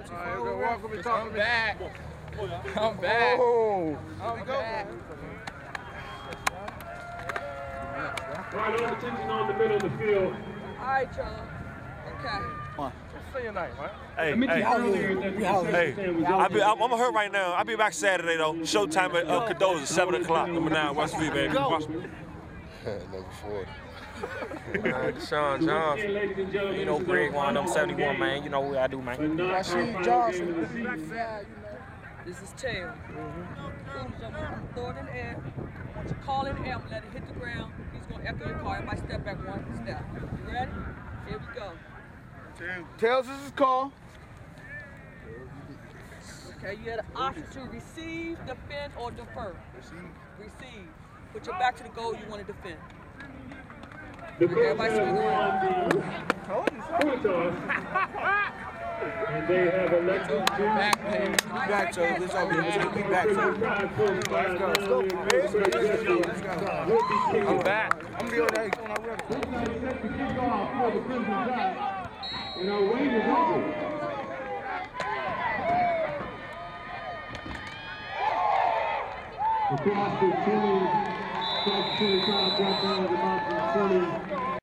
I'm back. I'm back. Oh. I'm back. All right, all attention on the middle of the field. All right, y'all. Okay. Say your name, man. I mentioned earlier that the concession stand was open. I'm gonna hurt right now. I'll be back Saturday though. Showtime at Cadoza, 7 o'clock. Number 9, West V, baby. Watch me. Number 40. Deshaun Johnson. Ladies and gentlemen, You know, Greg one, number 71, man. You know what I do, man. Rasheed Johnson. This is tail. I'm gonna throw it in the air. I want you to call in the air. I'm gonna let it hit the ground. He's gonna echo your car. Everybody step back one step. You ready? Here we go. Tails, this is call. Okay, you had an option to receive, defend, or defer. Receive. Put your back to the goal you want to defend. The Colts Everybody have swing around. won the toss. And they have elected to Back, man. Back, Joe. Let's all be back, Joe. I'm back. I'm gonna be on that when I'm ready. set the kickoff for the Crimson Tide. And our wing is open. Across the 20, 25, drop down to about the 20.